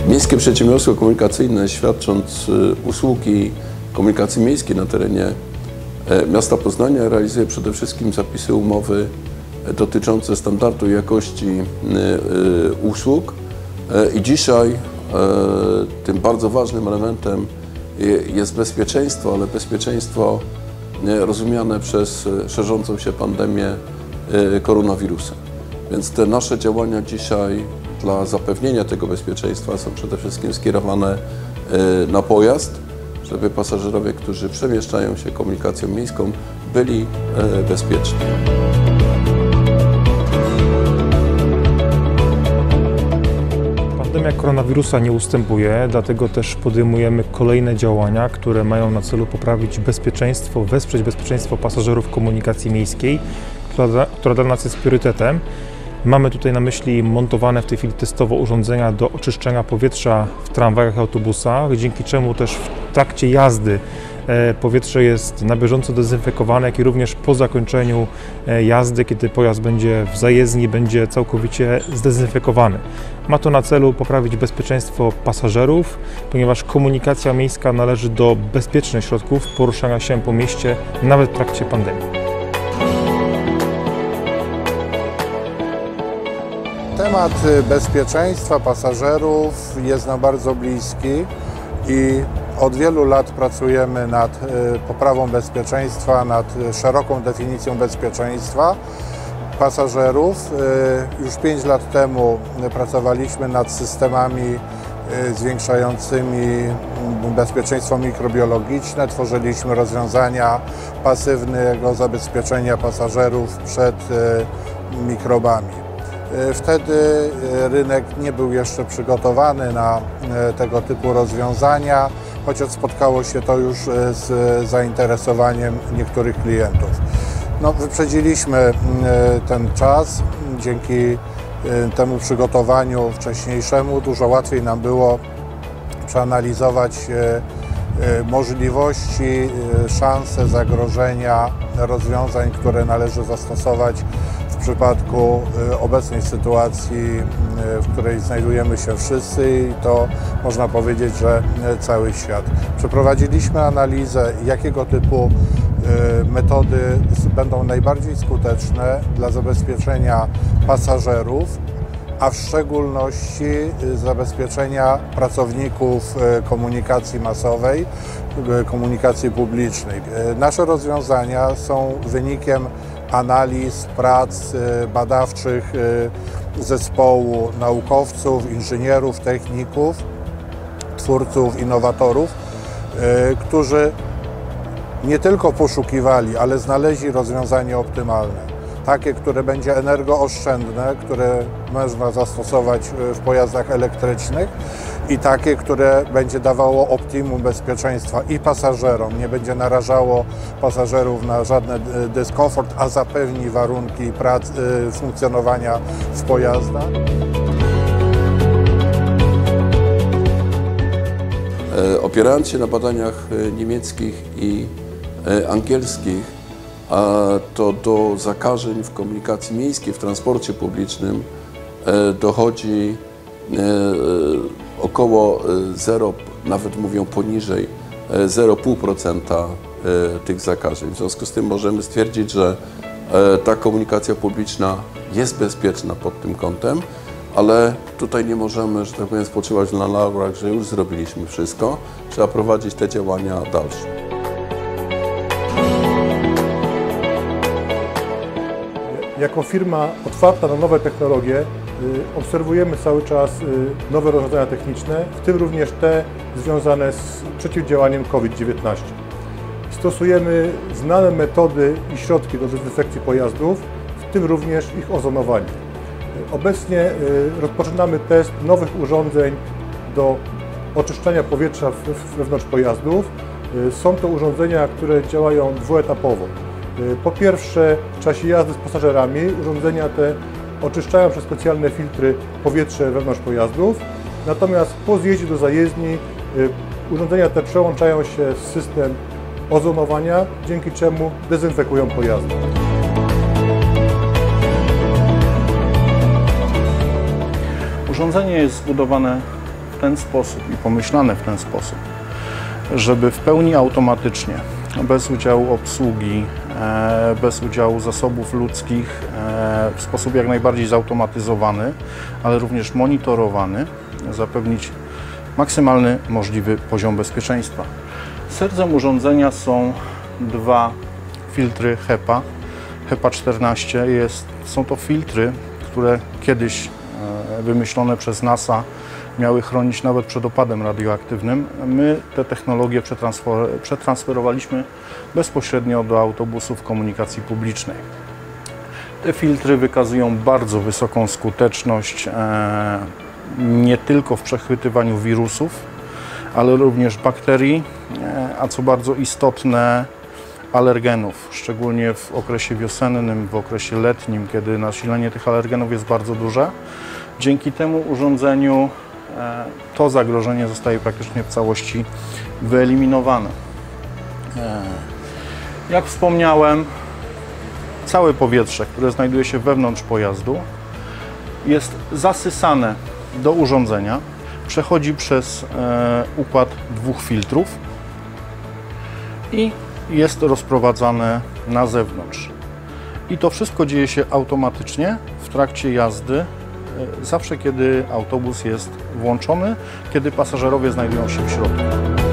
Miejskie Przedsiębiorstwo Komunikacyjne, świadcząc usługi komunikacji miejskiej na terenie miasta Poznania, realizuje przede wszystkim zapisy umowy dotyczące standardu i jakości usług. I dzisiaj tym bardzo ważnym elementem jest bezpieczeństwo, ale bezpieczeństwo rozumiane przez szerzącą się pandemię koronawirusa. Więc te nasze działania dzisiaj dla zapewnienia tego bezpieczeństwa są przede wszystkim skierowane na pojazd, żeby pasażerowie, którzy przemieszczają się komunikacją miejską, byli bezpieczni. Pandemia koronawirusa nie ustępuje, dlatego też podejmujemy kolejne działania, które mają na celu poprawić bezpieczeństwo, wesprzeć bezpieczeństwo pasażerów komunikacji miejskiej, która dla nas jest priorytetem. Mamy tutaj na myśli montowane w tej chwili testowo urządzenia do oczyszczenia powietrza w tramwajach i autobusach, dzięki czemu też w trakcie jazdy powietrze jest na bieżąco dezynfekowane, jak i również po zakończeniu jazdy, kiedy pojazd będzie w zajezdni, będzie całkowicie zdezynfekowany. Ma to na celu poprawić bezpieczeństwo pasażerów, ponieważ komunikacja miejska należy do bezpiecznych środków poruszania się po mieście, nawet w trakcie pandemii. Temat bezpieczeństwa pasażerów jest nam bardzo bliski i od wielu lat pracujemy nad poprawą bezpieczeństwa, nad szeroką definicją bezpieczeństwa pasażerów. Już 5 lat temu pracowaliśmy nad systemami zwiększającymi bezpieczeństwo mikrobiologiczne. Tworzyliśmy rozwiązania pasywnego zabezpieczenia pasażerów przed mikrobami. Wtedy rynek nie był jeszcze przygotowany na tego typu rozwiązania, chociaż spotkało się to już z zainteresowaniem niektórych klientów. Wyprzedziliśmy ten czas. Dzięki temu przygotowaniu wcześniejszemu dużo łatwiej nam było przeanalizować możliwości, szanse, zagrożenia rozwiązań, które należy zastosować w przypadku obecnej sytuacji, w której znajdujemy się wszyscy i to można powiedzieć, że cały świat. Przeprowadziliśmy analizę, jakiego typu metody będą najbardziej skuteczne dla zabezpieczenia pasażerów, a w szczególności zabezpieczenia pracowników komunikacji masowej, komunikacji publicznej. Nasze rozwiązania są wynikiem analiz, prac badawczych zespołu naukowców, inżynierów, techników, twórców, innowatorów, którzy nie tylko poszukiwali, ale znaleźli rozwiązanie optymalne. Takie, które będzie energooszczędne, które można zastosować w pojazdach elektrycznych i takie, które będzie dawało optimum bezpieczeństwa i pasażerom, nie będzie narażało pasażerów na żaden dyskomfort, a zapewni warunki pracy, funkcjonowania w pojazdach. Opierając się na badaniach niemieckich i angielskich, to do zakażeń w komunikacji miejskiej, w transporcie publicznym dochodzi około 0, nawet mówią poniżej 0,5% tych zakażeń. W związku z tym możemy stwierdzić, że ta komunikacja publiczna jest bezpieczna pod tym kątem, ale tutaj nie możemy, że tak powiem, spoczywać na laurach, że już zrobiliśmy wszystko. Trzeba prowadzić te działania dalsze. Jako firma otwarta na nowe technologie obserwujemy cały czas nowe rozwiązania techniczne, w tym również te związane z przeciwdziałaniem COVID-19. Stosujemy znane metody i środki do dezynfekcji pojazdów, w tym również ich ozonowanie. Obecnie rozpoczynamy test nowych urządzeń do oczyszczania powietrza wewnątrz pojazdów. Są to urządzenia, które działają dwuetapowo. Po pierwsze, w czasie jazdy z pasażerami urządzenia te oczyszczają przez specjalne filtry powietrze wewnątrz pojazdów, natomiast po zjeździe do zajezdni urządzenia te przełączają się w system ozonowania, dzięki czemu dezynfekują pojazdy. Urządzenie jest zbudowane w ten sposób i pomyślane w ten sposób, żeby w pełni automatycznie, bez udziału obsługi, bez udziału zasobów ludzkich, w sposób jak najbardziej zautomatyzowany, ale również monitorowany, zapewnić maksymalny możliwy poziom bezpieczeństwa. Sercem urządzenia są dwa filtry HEPA. HEPA 14 są to filtry, które kiedyś wymyślone przez NASA miały chronić nawet przed opadem radioaktywnym. My te technologie przetransferowaliśmy bezpośrednio do autobusów komunikacji publicznej. Te filtry wykazują bardzo wysoką skuteczność nie tylko w przechwytywaniu wirusów, ale również bakterii, a co bardzo istotne, alergenów, szczególnie w okresie wiosennym, w okresie letnim, kiedy nasilenie tych alergenów jest bardzo duże. Dzięki temu urządzeniu to zagrożenie zostaje praktycznie w całości wyeliminowane. Jak wspomniałem, całe powietrze, które znajduje się wewnątrz pojazdu, jest zasysane do urządzenia, przechodzi przez układ dwóch filtrów i jest rozprowadzane na zewnątrz. I to wszystko dzieje się automatycznie w trakcie jazdy, zawsze kiedy autobus jest włączony, kiedy pasażerowie znajdują się w środku.